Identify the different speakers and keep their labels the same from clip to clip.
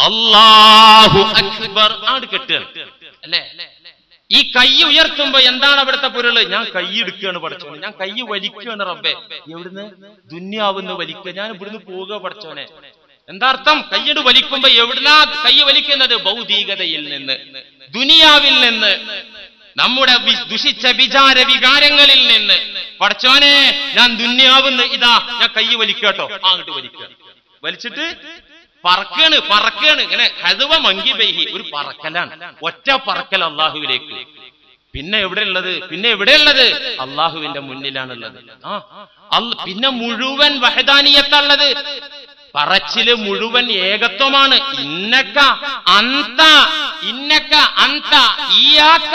Speaker 1: അല്ലാഹു അക്ബർ ആട് കെട്ടുകയാണ് അല്ലേ? ഈ കൈ ഉയർത്തുമ്പോ എന്താണ് അവിടുത്തെ പൊരുള്? ഞാൻ കൈ എടുക്കുകയാണ് പഠിച്ചോനെ, ഞാൻ കൈ വലിക്കുകയാണ് റബ്ബേ. എവിടുന്ന്? ദുന്യാവുന്ന് വലിക്കുക, ഞാൻ ഇവിടുന്ന് പോവുക പഠിച്ചോനെ. എന്താ അർത്ഥം? കയ്യട് വലിക്കുമ്പോ എവിടുന്നാ കൈ വലിക്കുന്നത്? ഭൗതികതയിൽ നിന്ന്, ദുനിയാവിൽ നിന്ന്, നമ്മുടെ ദുഷിച്ച വിചാര വികാരങ്ങളിൽ നിന്ന്. പഠിച്ചോനെ ഞാൻ ദുന്യാവുന്ന് ഇതാ ഞാൻ കൈ വലിക്കട്ടോ, അങ്ങോട്ട് വലിക്കുക. വലിച്ചിട്ട് പറക്കാണ് ഇങ്ങനെ ഹദവ മങ്കിബൈഹി, ഒരു പറക്കലാണ്, ഒറ്റ പറക്കൽ അള്ളാഹുവിലേക്ക്. പിന്നെ എവിടെയുള്ളത്? അള്ളാഹുവിന്റെ മുന്നിലാണുള്ളത്. പിന്നെ മുഴുവൻ വഹദാനിയത്തുള്ളത്, പറച്ചില് മുഴുവൻ ഏകത്വമാണ്. ഇന്നക്ക അന്ത ഇയ്യാക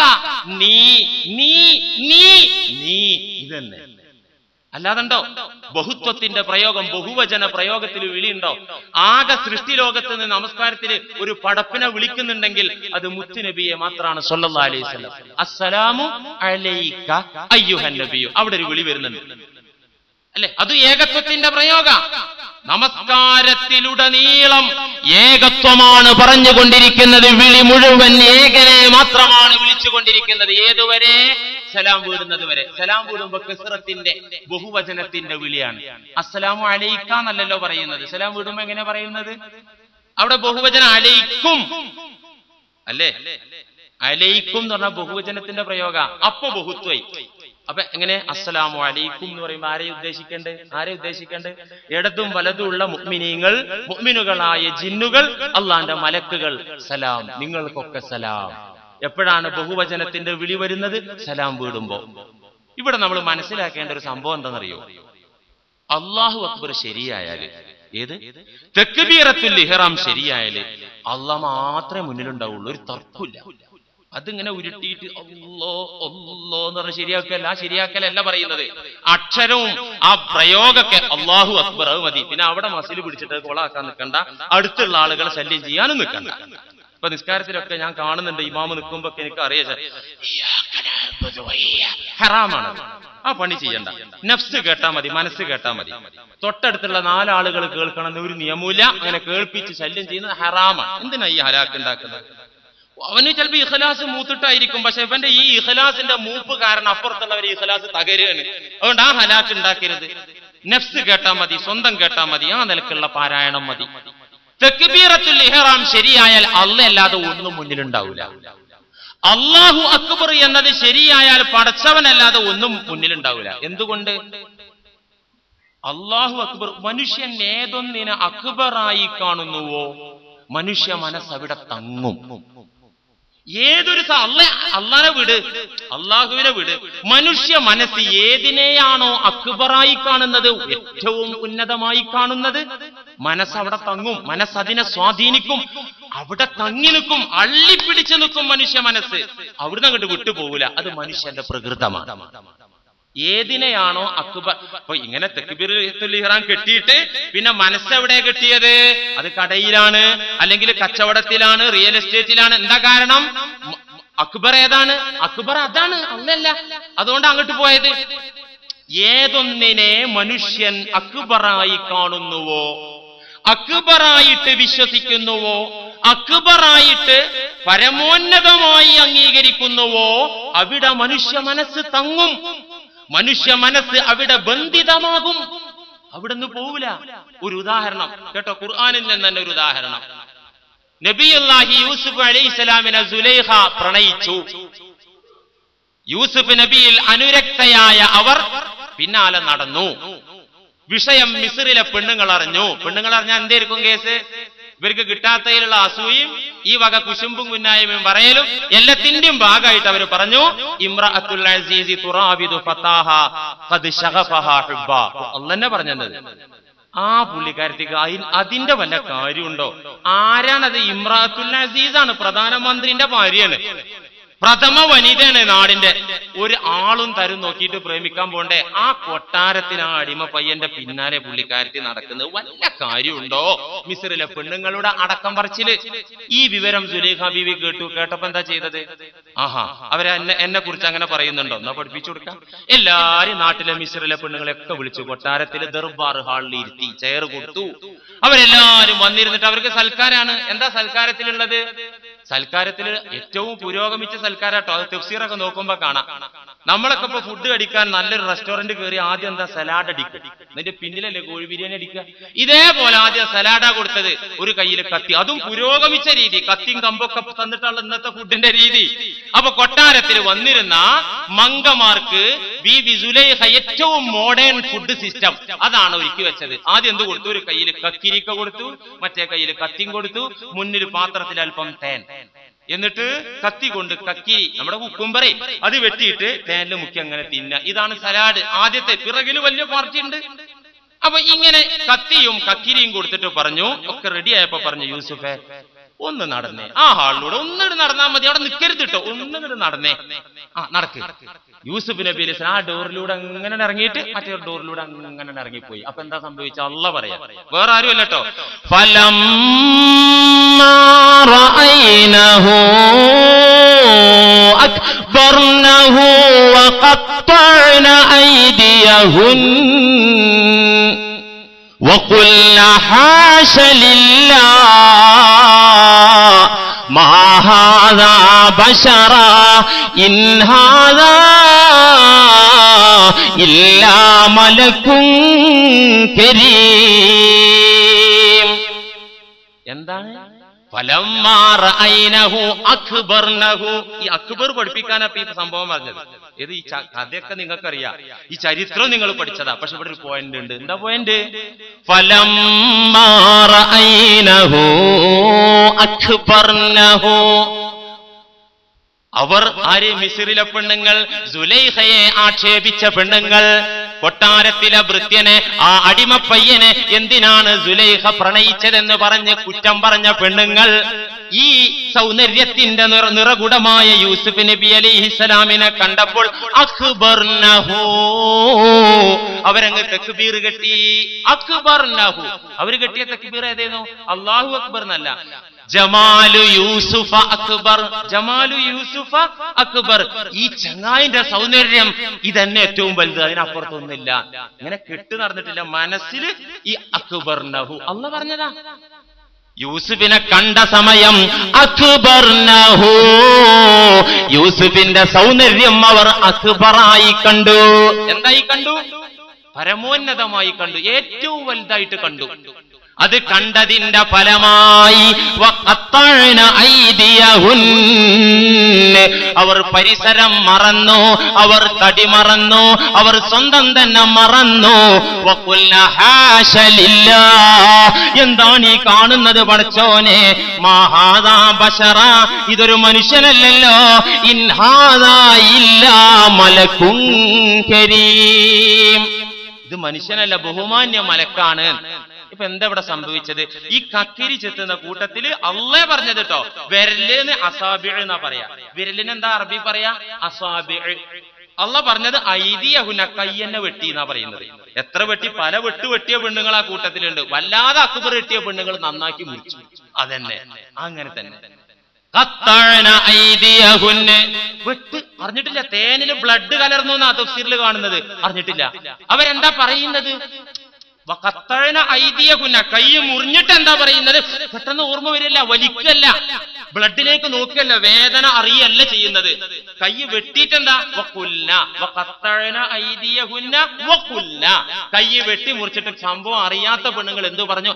Speaker 1: നീ ഇതന്നെ. അല്ലാതുണ്ടോ ബഹുത്വത്തിന്റെ പ്രയോഗം? ബഹുവചന പ്രയോഗത്തിൽ വിളിയുണ്ടോ? ആകെ സൃഷ്ടിലോകത്ത് നിന്ന് നമസ്കാരത്തിൽ ഒരു പടപ്പിനെ വിളിക്കുന്നുണ്ടെങ്കിൽ അത് മുത്തുനബിയെ മാത്രമാണ് സ്വല്ലല്ലാഹു അലൈഹി വസല്ലം. അസ്സലാമു അലൈക അയ്യുഹൻ നബിയു, അവിടെ ഒരു വിളി വരുന്നുണ്ട് അല്ലെ? അത് ഏകത്വത്തിന്റെ പ്രയോഗ. നമസ്കാരത്തിലുടനീളം ഏകത്വമാണ് പറഞ്ഞുകൊണ്ടിരിക്കുന്നത്. വിളി മുഴുവൻ ഏകനെ മാത്രമാണ് വിളിച്ചുകൊണ്ടിരിക്കുന്നത്. ഏതുവരെ? സലാം വീടുന്നത് വരെ. സലാം വീടുമ്പോ കസ്റത്തിന്റെ ബഹുവചനത്തിന്റെ വിളിയാണ്. അസ്സലാമു അലൈക എന്നല്ലല്ലോ പറയുന്നത്. സലാം വീടുമ്പോ എങ്ങനെ പറയുന്നത്? അവിടെ ബഹുവചനം അലൈക്കും അല്ലേ? അലൈക്കും എന്ന് പറഞ്ഞാൽ ബഹുവചനത്തിന്റെ പ്രയോഗ. അപ്പൊ ബഹുത്വയി. അപ്പൊ എങ്ങനെ? അസ്സലാമു അലൈക്കും എന്ന് പറയുമ്പോ ആരെ ഉദ്ദേശിക്കണ്ടേ? ഇടതും വലതും ഉള്ള മുഅ്മിനീങ്ങൾ, മുഅ്മിനുകളായ ജിന്നുകൾ, അള്ളാന്റെ മലക്കുകൾ, സലാം, നിങ്ങൾക്കൊക്കെ സലാം. എപ്പോഴാണ് ബഹുവചനത്തിന്റെ വിളി വരുന്നത്? സലാം വീടുമ്പോ. ഇവിടെ നമ്മൾ മനസ്സിലാക്കേണ്ട ഒരു സംഭവം എന്താണെന്നറിയോ? അല്ലാഹു അക്ബർ ശരിയായാല്, ഏത് തക്ബീറത്തുൽ ഇഹ്റാം ശരിയായാല് അള്ളാഹ് മാത്രമേ മുന്നിലുണ്ടാവുള്ളൂ, ഒരു തർക്കമില്ല. അതിങ്ങനെ ഉരുട്ടിയിട്ട് അല്ലോ അല്ലോ എന്ന് പറഞ്ഞ ശരിയാക്കലല്ല പറയുന്നത്. അക്ഷരവും ആ പ്രയോഗമൊക്കെ അല്ലാഹു അക്ബർ, അത് മതി. പിന്നെ അവിടെ മസിൽ പിടിച്ചിട്ട് കൊളാക്കാൻ നിൽക്കണ്ട, അടുത്തുള്ള ആളുകളെ ശല്യം ചെയ്യാനും നിൽക്കണ്ട. ഇപ്പൊ നിസ്കാരത്തിലൊക്കെ ഞാൻ കാണുന്നുണ്ട്, ഇമാമ് നിൽക്കുമ്പോ എനിക്ക് അറിയാം ഹറാമാണ്, ആ പണി ചെയ്യണ്ട. നഫ്സ് കേട്ടാ മതി, മനസ്സ് കേട്ടാ മതി. തൊട്ടടുത്തുള്ള 4 ആളുകൾ കേൾക്കണമെന്ന് ഒരു നിയമമില്ല. അങ്ങനെ കേൾപ്പിച്ച് ശല്യം ചെയ്യുന്നത് ഹറാമാണ്. എന്തിനാ ഈ ഹലാക്ക് ഉണ്ടാക്കുന്നത്? അവന് ചിലപ്പോ ഇഖ്ലാസ് മൂത്തിട്ടായിരിക്കും, പക്ഷെ ഇവന്റെ ഈ ഇഖ്ലാസിന്റെ മൂപ്പ് കാരണം അപ്പുറത്തുള്ളവർ ഇഖ്ലാസ് തകരുകയാണ്. അതുകൊണ്ട് ആ ഹലാക്ക് ഉണ്ടാക്കരുത്. നഫ്സ് കേട്ടാ മതി, സ്വന്തം കേട്ടാ മതി, ആ നിലക്കുള്ള പാരായണം മതി. തക്ബീറത്തുൽ ഇഹ്റാം ശരിയായാൽ അല്ലാതെ ഒന്നും മുന്നിലുണ്ടാവില്ല. അല്ലാഹു അക്ബർ എന്നത് ശരിയായാൽ പടച്ചവനല്ലാതെ ഒന്നും മുന്നിലുണ്ടാവില്ല. എന്തുകൊണ്ട്? അല്ലാഹു അക്ബർ, മനുഷ്യൻ ഏതൊന്നിനെ അക്ബറായി കാണുന്നുവോ മനുഷ്യ മനസ്സ് അവിടെ തങ്ങും. ഏതൊരു അള്ളാഹുവിനെ വിട്, മനുഷ്യ മനസ്സ് ഏതിനെയാണോ അക്ബറായി കാണുന്നത്, ഏറ്റവും ഉന്നതമായി കാണുന്നത്, മനസ്സവിടെ തങ്ങും. മനസ്സതിനെ സ്വാധീനിക്കും, അവിടെ തങ്ങി നിൽക്കും, അള്ളിപ്പിടിച്ചു നിൽക്കും മനുഷ്യ മനസ്സ്. അവിടുന്ന് അങ്ങോട്ട് വിട്ടുപോകില്ല. അത് മനുഷ്യന്റെ പ്രകൃതമാണ്. ഏതിനെയാണോ അക്ബർ, അപ്പൊ ഇങ്ങനെ തക്ബീറത്തുൽ ഇഹ്റാം കെട്ടിയിട്ട് പിന്നെ മനസ്സെവിടെ കെട്ടിയത്? അത് കടയിലാണ്, അല്ലെങ്കിൽ കച്ചവടത്തിലാണ്, റിയൽ എസ്റ്റേറ്റിലാണ്. എന്താ കാരണം? അക്ബർ ഏതാണ്? അക്ബർ അതാണ്, അല്ലല്ല. അതുകൊണ്ട് അങ്ങോട്ട് പോയത്. ഏതൊന്നിനെ മനുഷ്യൻ അക്ബറായി കാണുന്നുവോ, അക്ബറായിട്ട് വിശ്വസിക്കുന്നുവോ, അക്ബറായിട്ട് പരമോന്നതമായി അംഗീകരിക്കുന്നുവോ അവിടെ മനുഷ്യ മനസ്സ് തങ്ങും. മനുഷ്യ മനസ്സ് അവിടെ ബന്ധിതമാകും, അവിടുന്ന് പോവില്ല. ഒരു ഉദാഹരണം കേട്ടോ, ഖുർആനിൽ നിന്ന് തന്നെ ഒരു ഉദാഹരണം. നബിയുല്ലാഹി യൂസുഫ് അലൈഹിസ്സലാമിനെ സുലൈഖ പ്രണയിച്ചു. യൂസുഫ് നബിയിൽ അനുരക്തയായ അവർ പിന്നാലെ നടന്നു. വിഷയം മിസ്രിലെ പെണ്ണുങ്ങൾ അറിഞ്ഞു. പെണ്ണുങ്ങൾ അറിഞ്ഞാൽ എന്തായിരിക്കും കേസ്? ഇവർക്ക് കിട്ടാത്തതിലുള്ള അസൂയും ഈ വക കുശുമ്പും കുന്നായ്മയും പറയലും എല്ലാത്തിന്റെയും ഭാഗമായിട്ട് അവർ പറഞ്ഞു, ഇമ്രഅത്തുൽ അസീസി തുറാവിദു ഫതാഹ ഖദ് ശഗഫഹാ ഹുബ്ബ. അല്ലാഹ് പറഞ്ഞത് ആ പുള്ളിക്കാരത്തിക്ക് അതിന്റെ വല്ല കാര്യമുണ്ടോ? ആരാണത്? ഇമ്രഅത്തുൽ അസീസ് ആണ്, പ്രധാനമന്ത്രിന്റെ ഭാര്യയാണ്, പ്രഥമ വനിതയാണ് നാടിന്റെ. ഒരു ആളും തരും നോക്കിയിട്ട് പ്രേമിക്കാൻ പോണ്ടേ? ആ കൊട്ടാരത്തിൽ ആ അടിമ പയ്യന്റെ പിന്നാലെ പുള്ളിക്കാരത്തി നടക്കുന്നത് വല്ല കാര്യമുണ്ടോ? മിസ്രിലെ പെണ്ണുങ്ങളുടെ അടക്കം പറച്ചില്. ഈ വിവരം സുലൈഖ ബീവി കേട്ടപ്പോ എന്താ ചെയ്തത്? ആഹാ, അവരെ എന്നെ കുറിച്ച് അങ്ങനെ പറയുന്നുണ്ടോ? എന്നാ പഠിപ്പിച്ചു കൊടുക്കാം. എല്ലാരും നാട്ടിലെ മിസ്രിലെ പെണ്ണുങ്ങളെയൊക്കെ വിളിച്ചു കൊട്ടാരത്തില് ദർബാർ ഹാളിൽ ഇരുത്തി ചെയർ കൊടുത്തു. അവരെല്ലാരും വന്നിരുന്നിട്ട് അവർക്ക് സൽക്കാരാണ്. എന്താ സൽക്കാരത്തിലുള്ളത്? സൽക്കാരത്തിൽ ഏറ്റവും പുരോഗമിച്ച സൽക്കാരാട്ടോ. അത് തഫ്സീറൊക്കെ നോക്കുമ്പോ കാണാം. നമ്മളൊക്കെ ഇപ്പൊ ഫുഡ് അടിക്കാൻ നല്ലൊരു റെസ്റ്റോറന്റ് കയറി ആദ്യം എന്താ സലാഡ് അടിക്കുക, എന്നിട്ട് പിന്നിലല്ലേ കോഴി ബിരിയാണി അടിക്കുക. ഇതേപോലെ ആദ്യം സലാഡാ കൊടുത്തത്, ഒരു കയ്യിൽ കത്തി, അതും പുരോഗമിച്ച രീതി, കത്തിയും കമ്പൊക്കെ തന്നിട്ടുള്ള ഇന്നത്തെ ഫുഡിന്റെ രീതി. അപ്പൊ കൊട്ടാരത്തിൽ വന്നിരുന്ന മംഗമാർക്ക് ബീബി സുലൈഖ ഏറ്റവും മോഡേൺ ഫുഡ് സിസ്റ്റം അതാണ് ഒരുക്കി വെച്ചത്. ആദ്യം എന്ത് കൊടുത്തു? ഒരു കയ്യിൽ കക്കിരിക്ക കൊടുത്തു, മറ്റേ കയ്യിൽ കത്തിയും കൊടുത്തു, മുന്നിൽ പാത്രത്തിൽ അല്പം തേൻ, എന്നിട്ട് കത്തി കൊണ്ട് കക്കിരി, നമ്മുടെ കുക്കുംബറി, അത് വെട്ടിയിട്ട് തേനിൽ മുക്കി അങ്ങനെ തിന്ന. ഇതാണ് സലാഡ് ആദ്യത്തെ. പിറകിൽ വലിയ പാർട്ടി ഉണ്ട്. അപ്പൊ ഇങ്ങനെ കത്തിയും കക്കിരിയും കൊടുത്തിട്ട് പറഞ്ഞു, ഒക്കെ റെഡി ആയപ്പോ പറഞ്ഞു, യൂസുഫെ ഒന്ന് നടന്നേ, ആ ഹാളിലൂടെ ഒന്നിട്ട് നടന്നാൽ മതി, അവിടെ നിൽക്കരുത് കേട്ടോ, ഒന്നിട്ട് നടന്നേ. ആ നടക്ക്. യൂസുഫ് നബി അലൈഹി സ്വലാം ആ ഡോറിലൂടെ അങ്ങനെ ഇറങ്ങിയിട്ട് മറ്റേ ഡോറിലൂടെ അങ്ങനെ ഇറങ്ങിപ്പോയി. അപ്പൊ എന്താ സംഭവിച്ച? അള്ളാഹ് പറയാം, വേറെ ആരും അല്ല കേട്ടോ. അക്ബർനഹു വഖത്തഅന അയ്ദിയഹുൻ وقلنا حاش لله ما هذا بشرا إن هذا إلا ملك كريم. എന്താണ്? ഫലമ്മാ റഅയ്നഹു അക്ബർനഹു. ഈ അക്ബർ പഠിപ്പിക്കാനാ ഈ സംഭവം പറഞ്ഞത്. ഇത് ഈ കഥയൊക്കെ നിങ്ങൾക്കറിയാം, ഈ ചരിത്രം നിങ്ങൾ പഠിച്ചതാ. പക്ഷെ ഇവിടെ ഒരു പോയിന്റ് ഉണ്ട്. എന്താ പോയിന്റ്? ഫലമ്മാ റഅയ്നഹു അക്ബർനഹു. അവർ ആര്? മിസ്രിലെ പെണ്ണുങ്ങൾ, സുലൈഖയെ ആക്ഷേപിച്ച പെണ്ണുങ്ങൾ, കൊട്ടാരത്തിലെ ഭൃത്യനെ, ആ അടിമപ്പയ്യനെ എന്തിനാണ് സുലൈഖ പ്രണയിച്ചതെന്ന് പറഞ്ഞ് കുറ്റം പറഞ്ഞ പെണ്ണുങ്ങൾ, ഈ സൗന്ദര്യത്തിന്റെ നിറകുടമായ യൂസുഫ് നബി അലൈഹിസ്സലാമിനെ കണ്ടപ്പോൾ അക്ബർനഹു, അവരങ്ങ് തക്ബീർ കെട്ടി. അക്ബർനഹു, അവര് കെട്ടിയ തക്ബീർ ഏതേനോ? അല്ലാഹു അക്ബർ എന്നല്ല, ജമാലു യൂസുഫ അക്ബർ. ജമാലു യൂസുഫ അക്ബർ. ഈ ചങ്ങായിന്റെ സൗന്ദര്യം ഇതന്നെ ഏറ്റവും വലുത്, അതിനപ്പുറത്തൊന്നുമില്ല. ഇങ്ങനെ കെട്ട് നടന്നിട്ടില്ല. മനസ്സിൽ ഈ അക്ബർനഹു അല്ലാഹ് പറഞ്ഞതാ. യൂസുഫിനെ കണ്ട സമയം അക്ബർനഹു, യൂസുഫിന്റെ സൗന്ദര്യം അവർ അക്ബറായി കണ്ടു. എന്തായി കണ്ടു? പരമോന്നതമായി കണ്ടു, ഏറ്റവും വലുതായിട്ട് കണ്ടു. അത് കണ്ടതിന്റെ ഫലമായി വഖത്തഅന അയ്ദിയഹുൻ, അവർ പരിസരം മറന്നു, അവർ തടി മറന്നു, അവർ സ്വന്തം തന്നെ മറന്നു. വഖുൽന ഹാശ ലില്ലാഹ്, എന്താണ് ഈ കാണുന്നത് പടച്ചോനെ? മാ ഹാദാ ബശറ, ഇതൊരു മനുഷ്യനല്ലല്ലോ. ഇൻ ഹാദാ ഇല്ലാ മലകുൻ കരീം, ഇത് മനുഷ്യനല്ല, ബഹുമാന്യ മലക്കാണ്. ഇപ്പൊ എന്താ ഇവിടെ സംഭവിച്ചത്? ഈ കക്കിരി ചെത്തുന്ന കൂട്ടത്തില് അള്ളാഹ് പറഞ്ഞത് കേട്ടോ, വിരലിന് അസാബിഅ എന്നാ പറയാ. വിരലിന് എന്താ അറബി പറയാ? അസാബിഅ. അള്ളാഹ് പറഞ്ഞത് ഐദിയഹുന, കയ്യെന്നെ വെട്ടി എന്നാ പറയുന്നത്. എത്ര വെട്ടി? പല വെട്ടിയ പെണ്ണുങ്ങൾ ആ കൂട്ടത്തിലുണ്ട്. വല്ലാതെ അക്ബർ വെട്ടിയ പെണ്ണുങ്ങൾ നന്നാക്കി മുറിച്ചു. അതന്നെ, അങ്ങനെ തന്നെ. വെട്ട് അറിഞ്ഞിട്ടില്ല. തേനില് ബ്ലഡ് കലർന്നു എന്നാ തഫ്സീറിൽ കാണുന്നത്. അറിഞ്ഞിട്ടില്ല. അവരെന്താ പറയുന്നത്? കൈ മുറിഞ്ഞിട്ട് എന്താ പറയുന്നത്? പെട്ടെന്ന് ഓർമ്മ വരില്ല, വലിക്കല്ല, ബ്ലഡിലേക്ക് നോക്കല്ല, വേദന അറിയല്ല ചെയ്യുന്നത്. കൈ വെട്ടിട്ടെന്താ? കൈ വെട്ടി മുറിച്ചിട്ട് സംഭവം അറിയാത്ത പെണ്ണുങ്ങൾ എന്തു പറഞ്ഞു?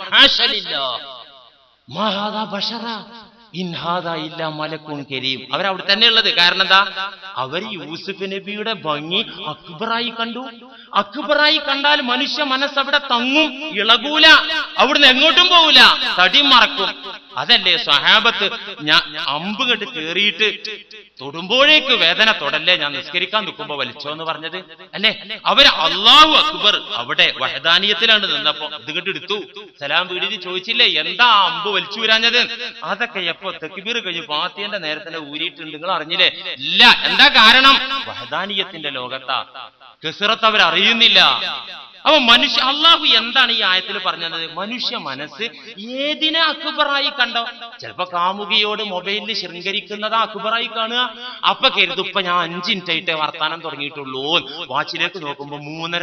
Speaker 1: അവരവിടെ തന്നെ ഉള്ളത്. കാരണം എന്താ? അവർ യൂസുഫ് നബിയുടെ ഭംഗി അക്ബറായി കണ്ടു. അക്ബറായി കണ്ടാൽ മനുഷ്യ മനസ്സ് അവിടെ തങ്ങും, ഇളകൂല, അവിടുന്ന് എങ്ങോട്ടും പോകൂല, തടി മറക്കും. അതല്ലേ സ്വഹാബത്ത് ഞാൻ അമ്പ് കെട്ട് കേറിയിട്ട് തൊടുമ്പോഴേക്ക് വേദന തൊടല്ലേ, ഞാൻ നിസ്കരിക്കാൻ നിൽക്കുമ്പോ വലിച്ചോ എന്ന് പറഞ്ഞത് അല്ലേ? അവര് അല്ലാഹു അക്ബർ അവിടെ വഹദാനിയത്തിലാണ് നിന്നപ്പോ ഇത് കെട്ട് എടുത്തു. സലാം വീടിന് ചോദിച്ചില്ലേ എന്താ അമ്പ് വലിച്ചു വരാഞ്ഞത്? അതൊക്കെ എപ്പോ തക്ബീർ കഴിഞ്ഞ് ഫാത്തിഹയുടെ നേരത്തെ ഊരിയിട്ടുണ്ട്, നിങ്ങൾ അറിഞ്ഞില്ലേ? ഇല്ല. എന്താ കാരണം? വഹദാനിയത്തിന്റെ ലോകത്താ, കസറത്ത് അവർ അറിയുന്നില്ല. അപ്പൊ അള്ളാഹു എന്താണ് ഈ ആയത്തിൽ പറഞ്ഞത്? മനുഷ്യ മനസ്സ് ഏതിനെ അക്ബറായി കണ്ടോ? ചിലപ്പോ കാമുകിയോട് മൊബൈലിൽ ശൃംഗരിക്കുന്നതാ അക്ബറായി കാണുക. അപ്പൊ കരുതും ഇപ്പൊ ഞാൻ 5 മിനിറ്റായിട്ടേ വർത്താനം തുടങ്ങിയിട്ടുള്ളൂ. വാച്ചിലേക്ക് നോക്കുമ്പോ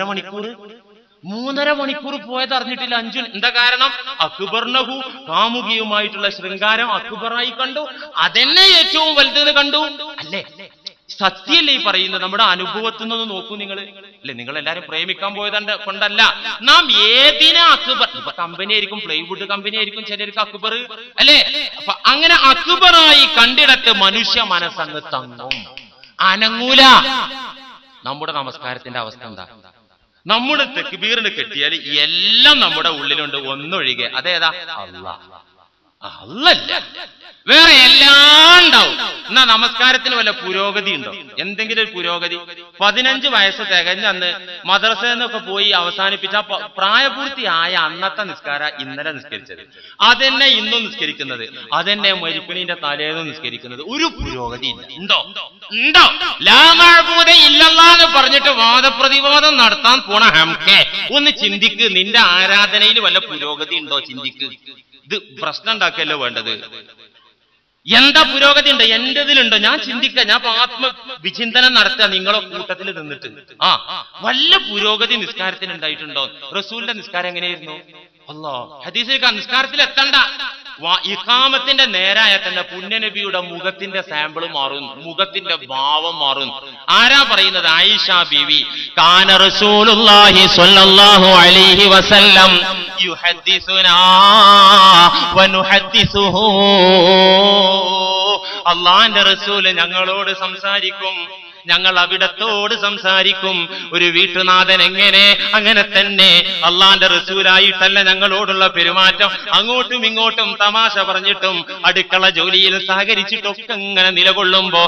Speaker 1: 3.5 മണിക്കൂർ പോയത് അറിഞ്ഞിട്ടില്ല. 5. എന്താ കാരണം? അക്ബർനഹു, കാമുകിയുമായിട്ടുള്ള ശൃംഗാരം അക്ബറായി കണ്ടു. അതെന്നെ ഏറ്റവും വലുതെന്ന് കണ്ടു. അല്ലേ? സത്യല്ലേ ഈ പറയുന്നത്? നമ്മുടെ അനുഭവത്തിൽ നിന്ന് നോക്കൂ നിങ്ങൾ. അല്ലെ, നിങ്ങൾ എല്ലാരും പ്രേമിക്കാൻ പോയത് കൊണ്ടല്ല. നാം ഏതിനാ അക്ബർ? ഇപ്പൊ കമ്പനി ആയിരിക്കും, പ്ലൈവുഡ് കമ്പനി ആയിരിക്കും ചിലർക്ക് അക്ബർ, അല്ലെ? അപ്പൊ അങ്ങനെ അക്ബറായി കണ്ടിടത്ത് മനുഷ്യ മനസ്സങ്ങ് തങ്ങും, അനങ്ങൂല. നമ്മുടെ നമസ്കാരത്തിന്റെ അവസ്ഥ എന്താ? നമ്മുടെ തക്ബീറിന് കെട്ടിയാൽ എല്ലാം നമ്മുടെ ഉള്ളിലുണ്ട്, ഒന്നൊഴികെ. അതേതാ? അല്ലല്ല, വേറെ എല്ലാം ഉണ്ടാവും. എന്നാ നമസ്കാരത്തിന് വല്ല പുരോഗതി ഉണ്ടോ? എന്തെങ്കിലും ഒരു പുരോഗതി? 15 വയസ്സ് തികഞ്ഞ അന്ന് മദ്രസയിൽ നിന്നൊക്കെ പോയി അവസാനിപ്പിച്ച പ്രായപൂർത്തിയായ അന്നത്തെ നിസ്കാരം ഇന്നലെ നിസ്കരിച്ചത്, അതെന്നെ ഇന്നും നിസ്കരിക്കുന്നത്, അതെന്നെ മരിക്കണീന്റെ തലേന്നും നിസ്കരിക്കുന്നത്. ഒരു പുരോഗതി ഉണ്ടോ? ഉണ്ടോ? ലാ മഅബൂദ ഇല്ലല്ലാഹ് എന്ന് പറഞ്ഞിട്ട് വാദപ്രതിവാദം നടത്താൻ പോണ ഹംകെ, ഒന്ന് ചിന്തിക്ക്. നിന്റെ ആരാധനയിൽ വല്ല പുരോഗതി ഉണ്ടോ? ചിന്തിക്ക്. ഇത് പ്രശ്നം ഉണ്ടാക്കല്ലോ വേണ്ടത്. എന്താ പുരോഗതി ഉണ്ട്? എന്റേതിലുണ്ടോ? ഞാൻ ചിന്തിക്ക, ഞാൻ ആത്മവിചിന്തനം നടത്തുക നിങ്ങളെ കൂട്ടത്തിൽ നിന്നിട്ട്. വല്ല പുരോഗതി നിസ്കാരത്തിന് ഉണ്ടായിട്ടുണ്ടോ? റസൂലിന്റെ നിസ്കാരം എങ്ങനെയായിരുന്നു? ഹദീസിൽ നിസ്കാരത്തിൽ എത്തണ്ട, ഇഖാമത്തിന്റെ നേരായ തന്നെ പുണ്യനബിയുടെ മുഖത്തിന്റെ സാമ്പിൾ മാറും, മുഖത്തിന്റെ ഭാവം മാറും. ആരാ പറയുന്നത്? ആയിഷ ബീവി. കാന റസൂലുള്ളാഹി സ്വല്ലല്ലാഹു അലൈഹി വസല്ലം യുഹദ്ദിസുനാ വനുഹദ്ദിസുഹു. അല്ലാഹുവിന്റെ റസൂല് ഞങ്ങളോട് സംസാരിക്കും, ഞങ്ങൾ അവിടത്തോട് സംസാരിക്കും. ഒരു വീട്ടുനാഥൻ എങ്ങനെ, അങ്ങനെ തന്നെ അള്ളാന്റെ റസൂലായിട്ടല്ല ഞങ്ങളോടുള്ള പെരുമാറ്റം. അങ്ങോട്ടും ഇങ്ങോട്ടും തമാശ പറഞ്ഞിട്ടും അടുക്കള ജോലിയിൽ സഹകരിച്ചിട്ടൊക്കെ ഇങ്ങനെ നിലകൊള്ളുമ്പോ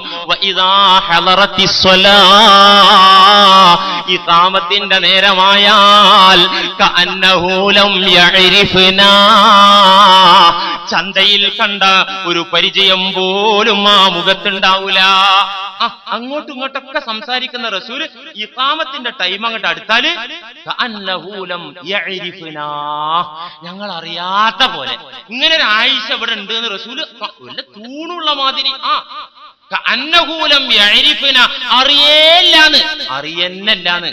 Speaker 1: ഇഖാമത്തിന്റെ നേരമായാൽ കഅന്നഹു ലം യഅരിഫ്നാ, ചന്തയിൽ കണ്ട ഒരു പരിചയം പോലും ആ മുഖത്തുണ്ടാവൂല. അങ്ങോട്ടും ഇങ്ങോട്ടൊക്കെ സംസാരിക്കുന്ന റസൂല് ഇഖാമത്തിന്റെ ടൈം അങ്ങോട്ട് അടുത്താല് കഅന്നഹു ലം യഅരിഫ്നാ, ഞങ്ങൾ അറിയാത്ത പോലെ. ഇങ്ങനെ ഒരു ആയിഷ ഇവിടെ ഉണ്ട് എന്ന് റസൂല് വല്ല തൂണുള്ള മാതിരി. കഅന്നഹു ലം യഅരിഫ്നാ, അറിയന്നല്ലാന്ന്.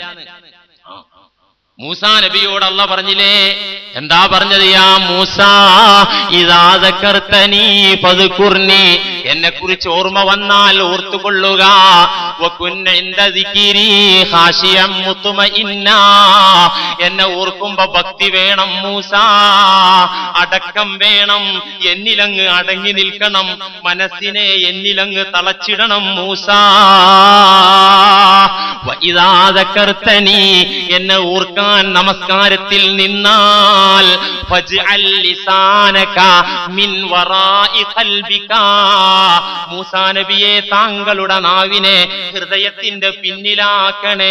Speaker 1: മൂസാ നബിയോട് അല്ലാഹ് പറഞ്ഞില്ലേ? എന്താ പറഞ്ഞത്? യാ മൂസാ ഇദാ ദക്കർതനി ഫദ്കുർനി, എന്നെ കുറിച്ച് ഓർമ്മ വന്നാൽ ഓർത്തുകൊള്ളുക. വകുന്ന ഇൻദ ദിക്രി ഖാശിയം മുത്മഇന്നാ, എന്നെ ഓർക്കുമ്പോ ഭക്തി വേണം മൂസാ, അടക്കം വേണം, എന്നിലങ്ങ് അടങ്ങി നിൽക്കണം, മനസ്സിനെ എന്നിലങ്ങ് തളച്ചിടണം മൂസാ. വഇദാ ദക്കർതനി, എന്നെ ഓർക്കാൻ നമസ്കാരത്തിൽ നിന്നാൽ ഫജ്അൽ ലിസാനക മിൻ വറാഇ ഖൽബിക, മൂസാ നബിയെ താങ്കളുടെ നാവിനെ ഹൃദയത്തിന്റെ പിന്നിലാക്കണേ.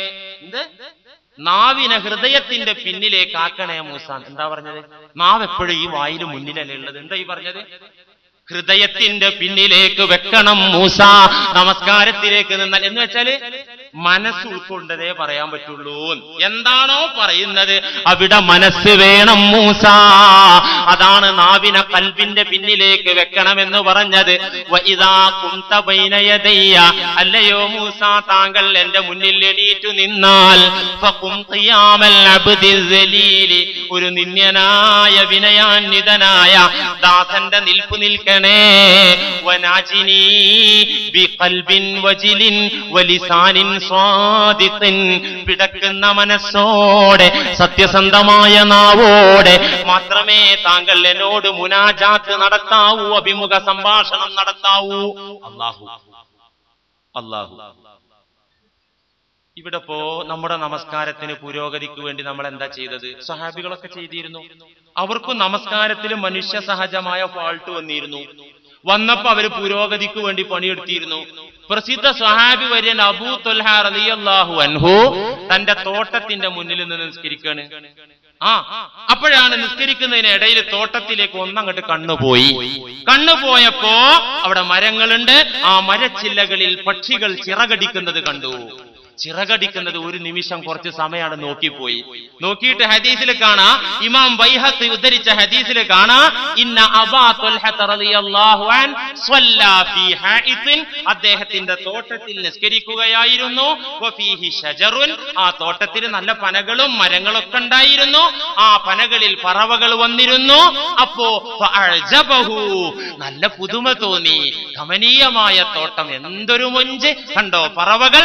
Speaker 1: നാവിനെ ഹൃദയത്തിന്റെ പിന്നിലേക്കാക്കണേ മൂസാ. എന്താ പറഞ്ഞത്? നാവ് എപ്പോഴും ഈ വായിൽ മുന്നിലല്ലേ ഉള്ളത്. എന്താ ഈ പറഞ്ഞത്? ഹൃദയത്തിന്റെ പിന്നിലേക്ക് വെക്കണം മൂസാ നമസ്കാരത്തിലേക്ക് നിന്നാൽ. എന്ന് വെച്ചാല് മനസ്സ് ഉൾക്കൊണ്ടതേ പറയാൻ പറ്റുള്ളൂ. എന്താണോ പറയുന്നത് അവിടെ മനസ്സ് വേണം മൂസാ. അതാണ് നാവിനെ കൽബിന്റെ പിന്നിലേക്ക് വെക്കണമെന്ന് പറഞ്ഞത്. വഇദാ കുൻത ബൈന യദയ്യ, അല്ലയോ മൂസാ താങ്കൾ എന്റെ മുന്നിൽ എണീറ്റു നിന്നാൽ ഫഖും ഖിയാമൽ അബ്ദിൽ സലീലി, ഒരു നിന്ദ്യനായ വിനയാന്വിതനായ ദാസന്റെ നിൽപ്പ് നിൽക്കണേ. വനാജിനി ബിഖൽബിൻ വജിലിൻ വലിസാനിൻ സ്വാദിഖിൻ, പിടക്കുന്ന മനസ്സോടെ സത്യസന്ധമായ നാവോടെ മാത്രമേ താങ്കൾ എന്നോട് മുനാജാത്ത് നടത്താവൂ, അഭിമുഖ സംഭാഷണം നടത്താവൂ. അല്ലാഹു ഇവിടെ ഇപ്പോ നമ്മുടെ നമസ്കാരത്തിന് പുരോഗതിക്ക് വേണ്ടി നമ്മൾ എന്താ ചെയ്തത്? സഹാബികളൊക്കെ ചെയ്തിരുന്നു. അവർക്കും നമസ്കാരത്തിൽ മനുഷ്യ സഹജമായ ഫാൾട്ട് വന്നിരുന്നു. വന്നപ്പോ അവര് പുരോഗതിക്ക് വേണ്ടി പണിയെടുത്തിരുന്നു. പ്രസിദ്ധ സ്വഹാബി വര്യൻ അബൂ ത്വൽഹ റളിയല്ലാഹു അൻഹു തന്റെ തോട്ടത്തിന്റെ മുന്നിൽ നിന്ന് നിസ്കരിക്കാണ്. അപ്പോഴാണ് നിസ്കരിക്കുന്നതിന് ഇടയിൽ തോട്ടത്തിലേക്ക് ഒന്നങ്ങോട്ട് കണ്ണുപോയപ്പോ അവിടെ മരങ്ങളുണ്ട്. ആ മരച്ചില്ലകളിൽ പക്ഷികൾ ചിറകടിക്കുന്നത് കണ്ടു. ചിറകടിക്കുന്നത് ഒരു നിമിഷം കുറച്ച് സമയമാണ് നോക്കിപ്പോയി. നോക്കിയിട്ട് ഹദീസിൽ കാണാ, ഇമാം ബൈഹഖി ഉദ്ധരിച്ച ഹദീസിൽ കാണാ, ഇന്ന അബാ ത്വൽഹ റളിയല്ലാഹു അൻ സ്വല്ലാ ഫീ ഹായിത്തിൻ, അദ്ദേഹത്തിന്റെ തോട്ടത്തിൽ നിസ്കരിക്കുകയായിരുന്നു. വഫീഹി ഷജറുൻ, ആ തോട്ടത്തിൽ നല്ല പനകളും മരങ്ങളൊക്കെ ഉണ്ടായിരുന്നു. ആ പനകളിൽ പറവകൾ വന്നിരുന്നു. അപ്പോ ഫഅഅജബഹു, നല്ല പുതുമ തോന്നി. കമനീയമായ തോട്ടം, എന്തൊരു മൊഞ്ച് കണ്ടോ പറവകൾ.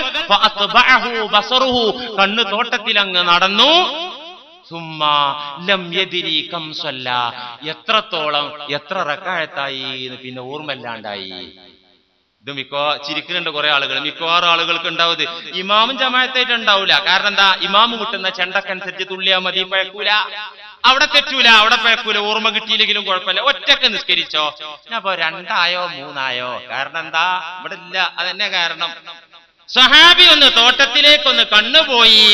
Speaker 1: കണ്ണ് തോട്ടത്തിൽ അങ്ങ് നടന്നു. എത്രത്തോളം എത്ര റക്അത്തായി പിന്നെ ഓർമ്മല്ലാണ്ടായി. ഇത് ചിരിക്കുന്നുണ്ട് കുറെ ആളുകൾ. മിക്കവാറും ആളുകൾക്ക് ഉണ്ടാവുന്നത് ഇമാമും ജമാഅത്തായിട്ട് ഉണ്ടാവില്ല. കാരണം എന്താ? ഇമാമ് മുട്ടുന്ന ചെണ്ടക്കനുസരിച്ച് തുള്ളിയാ മതി, പഴക്കൂല. അവിടെ തെറ്റൂല, അവിടെ പഴക്കൂല. ഓർമ്മ കിട്ടിയില്ലെങ്കിലും കുഴപ്പമില്ല, ഒറ്റക്ക് നിസ്കരിച്ചോ. ഞാൻ ഇപ്പൊ 2 ആയോ 3 ആയോ, കാരണം എന്താ? ഇവിടെ ഇല്ല, അതന്നെ കാരണം. സഹാബി ഒന്ന് തോട്ടത്തിലേക്കൊന്ന് കണ്ണുപോയി.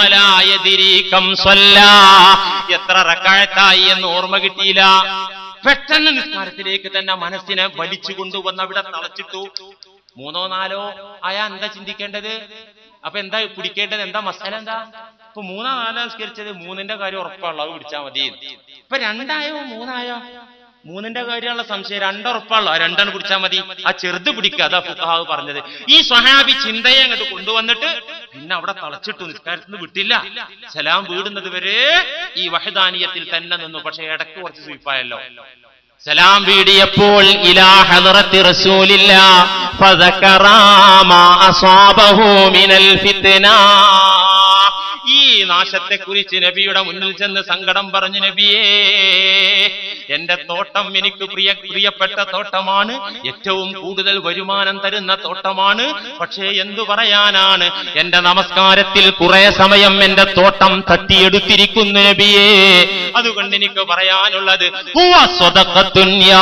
Speaker 1: എത്ര റക്അത്തായി എന്ന് ഓർമ്മ കിട്ടിയില്ല. പെട്ടെന്ന് നിസ്കാരത്തിലേക്ക് തന്നെ മനസ്സിനെ വലിച്ചു കൊണ്ടുവന്ന് അവിടെ തളച്ചിട്ടു. 3 or 4 ആയാ എന്താ ചിന്തിക്കേണ്ടത്? അപ്പൊ എന്താ കുടിക്കേണ്ടത്? എന്താ മസാല? എന്താ ഇപ്പൊ 3 or 4 നിസ്കരിച്ചത്? 3ന്റെ കാര്യം ഉറപ്പുള്ള അത് പിടിച്ചാൽ മതി. ഇപ്പൊ 2 ആയോ 3 ആയോ? 3ന്റെ കാര്യമുള്ള സംശയം. 2 ഉറപ്പുള്ള 2 പിടിച്ചാൽ മതി. ആ ചെറുത് പിടിക്കുക, അതാ ഫുഖഹാവ് പറഞ്ഞത്. ഈ സ്വഹാബി ചിന്തയെ അങ്ങോട്ട് കൊണ്ടുവന്നിട്ട് പിന്നെ അവിടെ തളച്ചിട്ടു, നിസ്കാരത്തിന് വിട്ടില്ല. സലാം വീടുന്നത് വരെ ഈ വഹദാനിയത്തിൽ തന്നെ നിന്നു. പക്ഷെ ഇടയ്ക്ക് കുറച്ച് സ്വീപ്പായല്ലോ. സലാം വീടിയപ്പോൾ ഇലാ ഹളറത്തി റസൂലില്ലാഹ് ഫദകറാ മാ അസാബഹു മിനൽ ഫിത്ന, ഈ നാശത്തെക്കുറിച്ച് നബിയുടെ മുന്നിൽ ചെന്ന് സങ്കടം പറഞ്ഞു. നബിയേ, എന്റെ തോട്ടം എനിക്ക് പ്രിയപ്പെട്ട തോട്ടമാണ്, ഏറ്റവും കൂടുതൽ വരുമാനം തരുന്ന തോട്ടമാണ്. പക്ഷേ എന്തു പറയാനാണ്, എന്റെ നമസ്കാരത്തിൽ കുറെ സമയം എന്റെ തോട്ടം തട്ടിയെടുത്തിരിക്കുന്നു നബിയേ. അതുകൊണ്ട് എനിക്ക് പറയാനുള്ളത്, ഹുവ സ്വദഖത്തുൻ യാ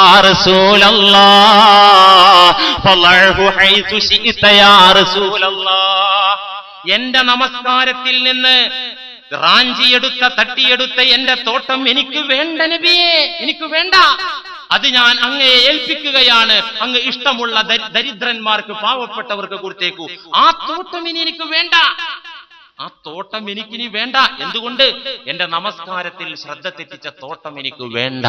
Speaker 1: റസൂലല്ലാഹ് ഫളഹു ഹൈതു ശിഇത യാ റസൂലല്ലാഹ്. എന്റെ നമസ്കാരത്തിൽ നിന്ന് റാഞ്ചിയെടുത്ത തട്ടിയെടുത്ത എന്റെ തോട്ടം എനിക്ക് വേണ്ട നബിയേ, എനിക്ക് വേണ്ട. അത് ഞാൻ അങ്ങയെ ഏൽപ്പിക്കുകയാണ്. അങ്ങ് ഇഷ്ടമുള്ള ദരിദ്രന്മാർക്ക്, പാവപ്പെട്ടവർക്ക് കൊടുത്തേക്കൂ. ആ തോട്ടം ഇനി എനിക്ക് വേണ്ട, ആ തോട്ടം എനിക്കിനി വേണ്ട. എന്തുകൊണ്ട്? എന്റെ നമസ്കാരത്തിൽ ശ്രദ്ധ തെറ്റിച്ച തോട്ടം എനിക്ക് വേണ്ട.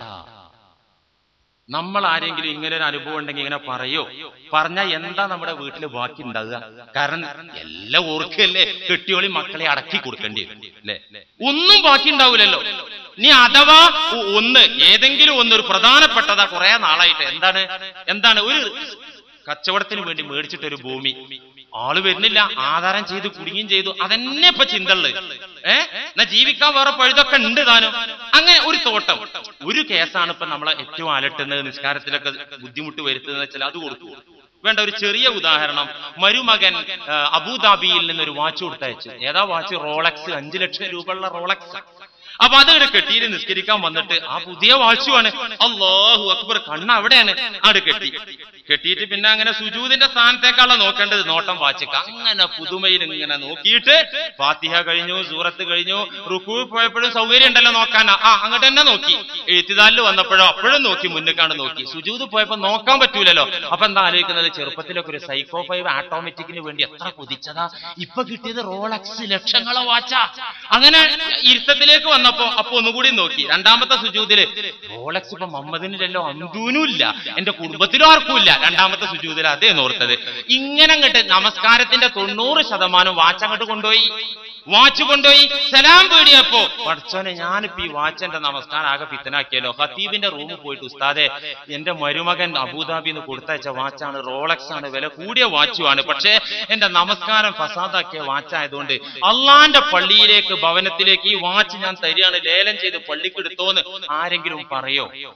Speaker 1: നമ്മൾ ആരെങ്കിലും ഇങ്ങനെ ഒരു അനുഭവം ഉണ്ടെങ്കിൽ ഇങ്ങനെ പറയോ? പറഞ്ഞാൽ എന്താ നമ്മുടെ വീട്ടിൽ ബാക്കി ഉണ്ടാകുക? കാരണം എല്ലാം ഓർക്കല്ലേ, കെട്ടിയോളി മക്കളെ അടക്കി കൊടുക്കേണ്ടി വരും അല്ലെ? ഒന്നും ബാക്കി ഉണ്ടാവില്ലല്ലോ. നീ അഥവാ ഏതെങ്കിലും ഒരു പ്രധാനപ്പെട്ടതാ കുറെ നാളായിട്ട് എന്താണ് ഒരു കച്ചവടത്തിന് വേണ്ടി മേടിച്ചിട്ടൊരു ഭൂമി, ആള് വരുന്നില്ല, ആധാരം ചെയ്ത് കുടുങ്ങിയും ചെയ്തു. അതന്നെ ഇപ്പൊ ചിന്തള്ളു. എന്നാ ജീവിക്കാൻ വേറെ പഴുതൊക്കെ ഉണ്ട് താനും. അങ്ങനെ ഒരു തോട്ടം, ഒരു കേസാണ് ഇപ്പൊ നമ്മളെ ഏറ്റവും അലട്ടുന്നത്, നിസ്കാരത്തിലൊക്കെ ബുദ്ധിമുട്ട് വരുത്തുന്നത് വെച്ചാൽ അത് കൊടുത്തു. വേണ്ട ഒരു ചെറിയ ഉദാഹരണം. മരുമകൻ അബുദാബിയിൽ നിന്നൊരു വാച്ച് കൊടുത്തയച്ചു. ഏതാ വാച്ച്? റോളക്സ്. 5 ലക്ഷം രൂപയുള്ള റോളക്സ്. അപ്പൊ അതിവിടെ കെട്ടിയിട്ട് നിസ്കരിക്കാൻ വന്നിട്ട് ആ പുതിയ വാച്ചുമാണ്. അല്ലാഹു അക്ബർ, കണ്ണ് അവിടെയാണ്. അവിടെ കെട്ടിയിട്ട് പിന്നെ അങ്ങനെ സുജൂദിന്റെ സ്ഥാനത്തേക്കാളോ നോക്കേണ്ടത്, നോട്ടം വാച്ചിക്ക. അങ്ങനെ പുതുമയിൽ ഇങ്ങനെ നോക്കിയിട്ട് ഫാത്തിഹ കഴിഞ്ഞു, സൂറത്ത് കഴിഞ്ഞു, റുക്കൂ പോയപ്പോഴും സൗകര്യം ഉണ്ടല്ലോ നോക്കാനാ, അങ്ങോട്ട് തന്നെ നോക്കി. എഴുത്തിദാലിൽ വന്നപ്പോഴോ അപ്പോഴും നോക്കി, മുന്നിക്കാണ് നോക്കി. സുജൂദ് പോയപ്പോ നോക്കാൻ പറ്റൂലല്ലോ. അപ്പൊ എന്താ ആലോചിക്കുന്നത്? ചെറുപ്പത്തിലൊക്കെ ഒരു സൈക്കോ 5 ആട്ടോമാറ്റിക്കിന് വേണ്ടി എത്ര കൊതിച്ചതാ, ഇപ്പൊ കിട്ടിയത് റോളക്സ് ലക്ഷങ്ങളെ വാച്ചാ. അങ്ങനെ ഇരുത്തത്തിലേക്ക് വന്നപ്പോ ഒന്നുകൂടി നോക്കി. 2ാമത്തെ സുജൂദില് റോളക്സ് ഇപ്പൊ മമ്മദിനില്ലല്ലോ, അന്തൂനും ഇല്ല, എന്റെ കുടുംബത്തിലും ആർക്കും ഇല്ല. 2ാമത്തെ സുജൂദിൽ അതേ നോർത്തത്. ഇങ്ങനെ അങ്ങോട്ട് നമസ്കാരത്തിന്റെ 90% വാച്ച് അങ്ങോട്ട് കൊണ്ടുപോയി. സലാം പേടിയപ്പോ പഠിച്ചോനെ, ഞാനിപ്പോ ഈ വാച്ചന്റെ നമസ്കാരം ആകെ പിത്തനാക്കിയല്ലോ. ഖത്തീബിന്റെ റൂമിൽ പോയിട്ട്, ഉസ്താദെ എന്റെ മരുമകൻ അബുദാബിന്ന് കൊടുത്തയച്ച വാച്ചാണ്, റോളക്സ് ആണ്, വില കൂടിയ വാച്ചുമാണ്. പക്ഷേ എന്റെ നമസ്കാരം ഫസാദാക്കിയ വാച്ചായതുകൊണ്ട് അള്ളാന്റെ പള്ളിയിലേക്ക്, ഭവനത്തിലേക്ക് ഈ വാച്ച് ഞാൻ തരികയാണ്, ലേലം ചെയ്ത് പള്ളിക്കെടുത്തോന്ന് ആരെങ്കിലും പറയോ?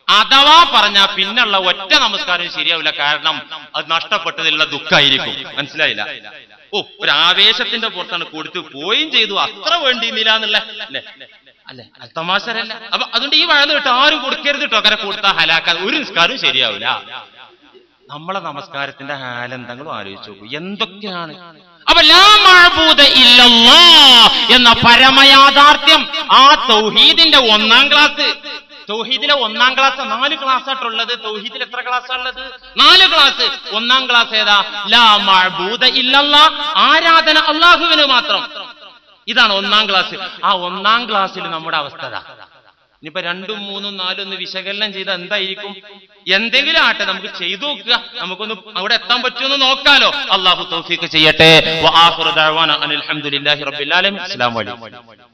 Speaker 1: അഥവാ പറഞ്ഞാൽ പിന്നുള്ള ഒറ്റ നമസ്കാരം ശരിയാവില്ല. കാരണം അത് നഷ്ടപ്പെട്ടതിലുള്ള ദുഃഖമായിരിക്കും. മനസ്സിലായില്ല? ഒരു ആവേശത്തിന്റെ പുറത്താണ് കൊടുത്തു പോയും ചെയ്തു, അത്ര വേണ്ടിയിരുന്നില്ല എന്നുള്ള അല്ലെ തമാശരല്ല. അപ്പൊ അതുകൊണ്ട് ഈ വഴന്ന് കേട്ടോ ആരും കൊടുക്കരുത് കേട്ടോ. അങ്ങനെ കൊടുത്താൽ ഹലാക്കാൻ ഒരു നിസ്കാരവും ശരിയാവില്ല. നമ്മളെ നമസ്കാരത്തിന്റെ ഹാലെന്തെങ്കിലും ആലോചിച്ചു നോക്കൂ, എന്തൊക്കെയാണ്. അപ്പൊ ലാ മഅബൂദ ഇല്ലല്ലാഹ് എന്ന പരമയാഥാർത്ഥ്യം ആ തൗഹീദിന്റെ ഒന്നാം ക്ലാസ്. തൗഹീദിലെ ഒന്നാം ക്ലാസ് 4 ക്ലാസ്സായിട്ടുള്ളത്. തൗഹീദിൽ എത്ര ക്ലാസ്സാണുള്ളത്? 4 ക്ലാസ്. ഒന്നാം ക്ലാസ് ഏതാ? ലാ മഅബൂദ ഇല്ലല്ലാഹ്, ആരാധന അല്ലാഹുവിന് മാത്രം. ഇതാണ് ഒന്നാം ക്ലാസ്. ആ ഒന്നാം ക്ലാസ്സിൽ നമ്മുടെ അവസ്ഥ. ഇനിയിപ്പോ 2, 3, 4 ഒന്ന് വിശകലനം ചെയ്താൽ എന്തായിരിക്കും? എന്തെങ്കിലും ആട്ടെ, നമുക്ക് ചെയ്തു നോക്കുക, നമുക്കൊന്ന് അവിടെ എത്താൻ പറ്റുമെന്ന് നോക്കാലോ. അല്ലാഹു തൗഫീഖ് ചെയ്യട്ടെ. വആഖിറു ദഅവാന അനിൽ ഹംദുലില്ലാഹി റബ്ബിൽ ആലമീൻ. അസ്സലാമു അലൈക്കും.